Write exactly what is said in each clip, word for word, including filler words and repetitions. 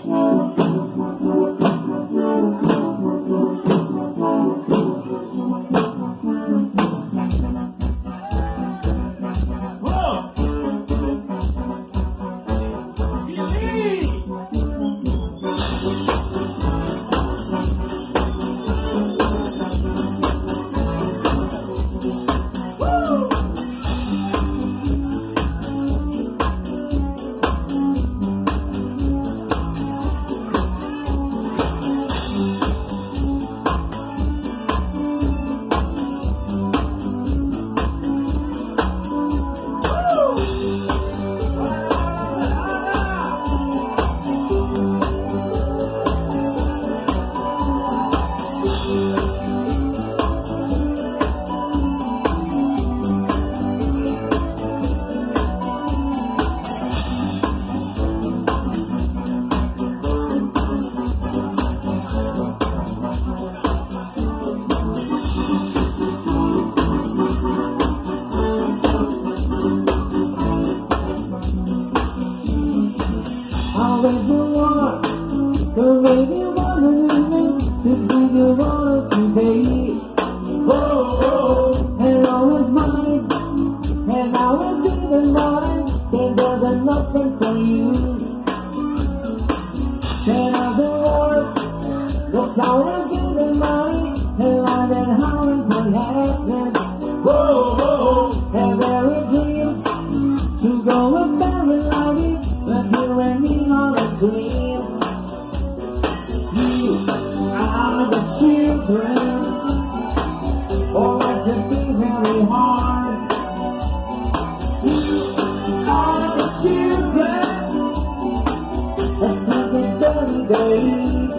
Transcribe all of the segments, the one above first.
Always the one, the way you wanna live, since you want to be. Oh, oh, and always mine, and I was even mine. There wasn't nothing for you. Then I the war, the flowers in the mine, and I did howling for happiness. Oh, oh, and there are dreams to go and bury life. But you and me are the dreams. You are the children. Oh, it can be very hard. You are the children. Let's take it dirty day.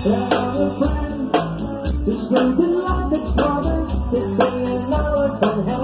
It's like the brothers, they say an hour from hell.